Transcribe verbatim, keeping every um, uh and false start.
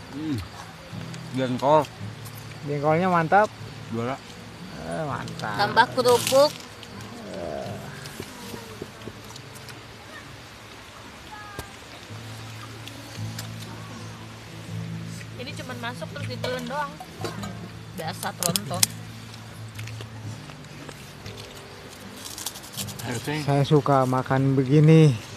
Hmm. Jengkol. Jengkolnya mantap. Juara. Eh, mantap. Tambah kerupuk. Ini cuma masuk terus ditelan doang. Biasa tronton. Saya suka makan begini.